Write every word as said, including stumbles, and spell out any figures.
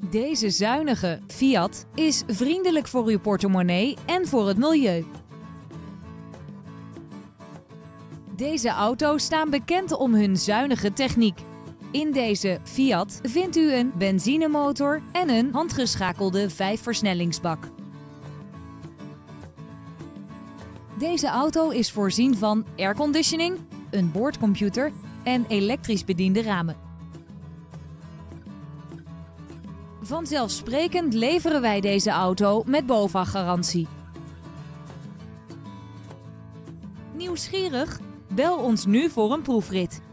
Deze zuinige Fiat is vriendelijk voor uw portemonnee en voor het milieu. Deze auto's staan bekend om hun zuinige techniek. In deze Fiat vindt u een benzinemotor en een handgeschakelde vijfversnellingsbak. Deze auto is voorzien van airconditioning, een boordcomputer en elektrisch bediende ramen. Vanzelfsprekend leveren wij deze auto met BOVAG-garantie. Nieuwsgierig? Bel ons nu voor een proefrit.